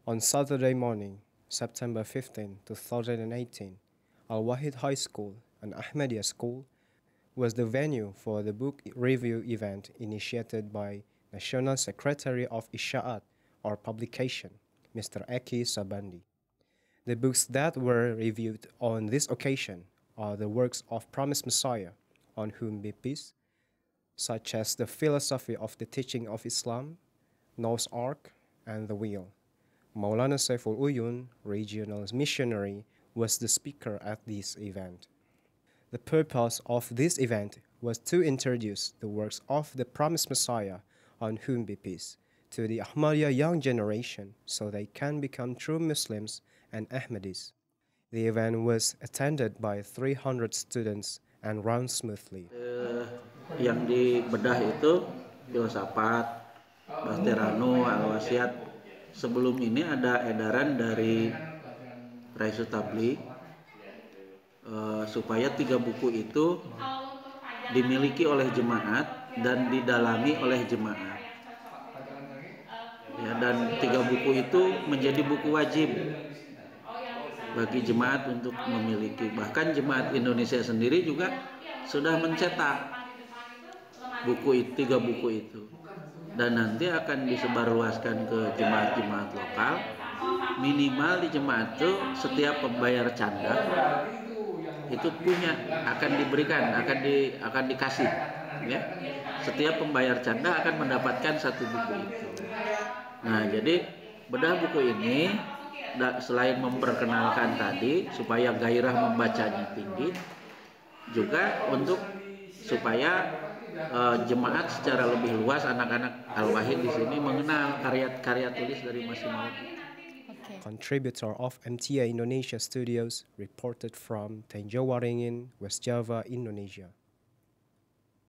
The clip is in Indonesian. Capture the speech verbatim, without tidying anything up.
On Saturday morning, September fifteenth, two thousand eighteen, Al-Wahid High School, an Ahmadiyya school, was the venue for the book review event initiated by National Secretary of Isha'at, or Publication, Mister Eki Sabandi. The books that were reviewed on this occasion are the works of Promised Messiah, on whom be peace, such as The Philosophy of the Teaching of Islam, Noah's Ark, and The Wheel. Maulana Saiful Uyun, regional missionary, was the speaker at this event. The purpose of this event was to introduce the works of the Promised Messiah, on whom be peace, to the Ahmadiyya young generation so they can become true Muslims and Ahmadis. The event was attended by three hundred students and ran smoothly. Uh, yang dibedah itu filsafat, Basterano, Al-Wasiat. Sebelum ini ada edaran dari Raisu Tabligh uh, supaya tiga buku itu dimiliki oleh jemaat dan didalami oleh jemaat. Ya, dan tiga buku itu menjadi buku wajib bagi jemaat untuk memiliki. Bahkan jemaat Indonesia sendiri juga sudah mencetak buku itu, tiga buku itu, dan nanti akan disebarluaskan ke jemaat-jemaat lokal. Minimal di jemaat itu setiap pembayar canda itu punya, akan diberikan, akan di akan dikasih, ya. Setiap pembayar canda akan mendapatkan satu buku itu. Nah, jadi bedah buku ini selain memperkenalkan tadi supaya gairah membacanya tinggi, juga untuk supaya uh, jemaat secara lebih luas, anak-anak Al-Wahid di sini mengenal karya-karya tulis dari Masih Maud. Okay. Contributor of M T A Indonesia Studios reported from Tenjo Waringin, West Java, Indonesia.